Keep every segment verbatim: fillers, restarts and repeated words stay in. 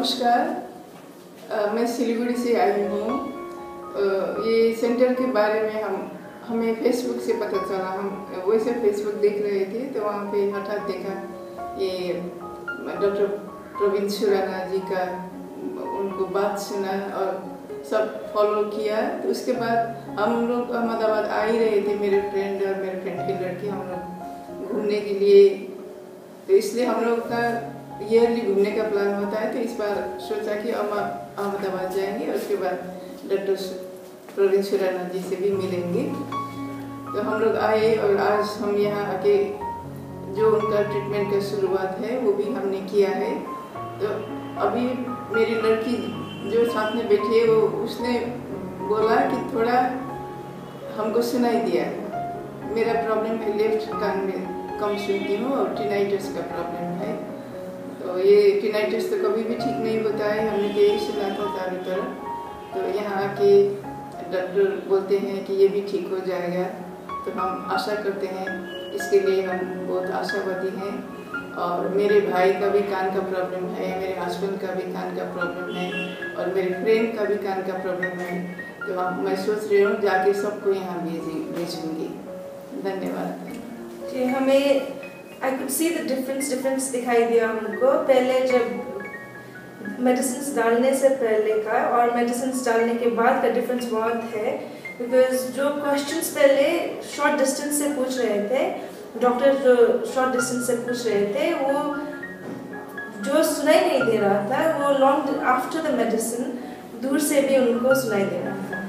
नमस्कार, आ, मैं सिलीगुड़ी से आई हूँ। ये सेंटर के बारे में हम हमें फेसबुक से पता चला। हम वैसे फेसबुक देख रहे थे तो वहाँ पे हठात देखा ये डॉक्टर प्रवीण सुराना जी का, उनको बात सुना और सब फॉलो किया। तो उसके बाद हम लोग अहमदाबाद आ ही रहे थे, मेरे फ्रेंड और मेरे फ्रेंड की लड़की, हम लोग घूमने के लिए। तो इसलिए हम लोग का ईयरली घूमने का प्लान होता है। तो इस बार सोचा कि हम अहमदाबाद जाएंगे और उसके बाद डॉक्टर प्रवीण सुराना जी से भी मिलेंगे। तो हम लोग आए और आज हम यहाँ आके जो उनका ट्रीटमेंट का शुरुआत है वो भी हमने किया है। तो अभी मेरी लड़की जो साथ में बैठी है वो उसने बोला कि थोड़ा हमको सुनाई दिया है। मेरा प्रॉब्लम है लेफ्ट कान में कम सुनती हूँ और टिनाइटस का प्रॉब्लम है। तो ये टिनाइटस तो कभी भी ठीक नहीं होता है, हमने तो यही सुना था चारों तरफ। तो यहाँ आके डॉक्टर बोलते हैं कि ये भी ठीक हो जाएगा। तो हम आशा करते हैं, इसके लिए हम बहुत आशावादी हैं। और मेरे भाई का भी कान का प्रॉब्लम है, मेरे हस्बैंड का भी कान का प्रॉब्लम है और मेरे फ्रेंड का भी कान का प्रॉब्लम है। तो हम मैं सोच रही हूँ जाके सबको यहाँ भेजी भेजूँगी। धन्यवाद जी। हमें I could see the difference difference दिखाई दिया हमको, पहले जब मेडिसिन डालने से पहले का और मेडिसिन डालने के बाद का डिफरेंस बहुत है। बिकॉज जो क्वेश्चंस पहले शॉर्ट डिस्टेंस से पूछ रहे थे डॉक्टर, जो शॉर्ट डिस्टेंस से पूछ रहे थे, वो जो सुनाई नहीं दे रहा था वो लॉन्ग आफ्टर द मेडिसिन दूर से भी उनको सुनाई दे रहा था।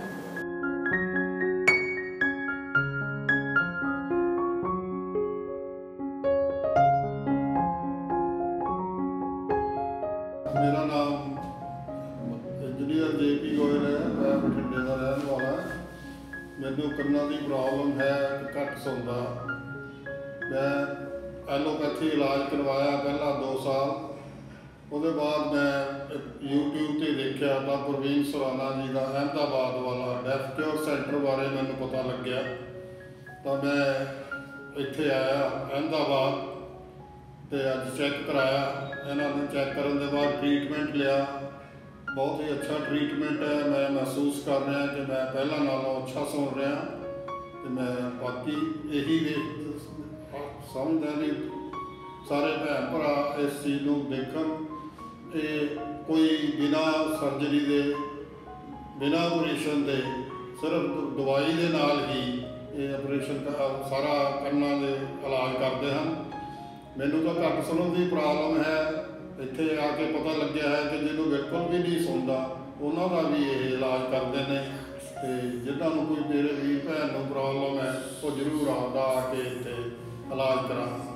मेरा नाम इंजीनियर जे पी गोयल है, मैं बठिंडे का रहने वाला। मैनू कन्ना की प्रॉब्लम है कि घट सुनता। मैं एलोपैथी इलाज करवाया पहला दो साल, उसके बाद मैं यूट्यूब से देखा तो प्रवीण सुराना जी का अहमदाबाद वाला डेफ क्योर सेंटर बारे मैंने पता लग्या। तो मैं इत्थे आया अहमदाबाद तो अज चैक कराया। इन्होंने चैक करने के बाद ट्रीटमेंट लिया, बहुत ही अच्छा ट्रीटमेंट है। मैं महसूस कर रहा कि मैं पहला नालों अच्छा सुन रहा। तो मैं बाकी यही समझदा भी सारे भैन भरा इस चीज़ को देखन, कोई बिना सर्जरी के बिना ऑपरेशन के सिर्फ दवाई के नाल ही ये ऑपरेशन का सारा करना के इलाज करते हैं। मैनू तो घट सुनने की प्रॉब्लम है, इत्थे आके पता लग्या है कि जिन्होंने बिल्कुल भी नहीं सुनता उन्हों का भी ये इलाज करते हैं। तो जिन्होंने कोई मेरे वीर भैन को प्रॉब्लम है वो जरूर आता आके इत्थे इलाज करा।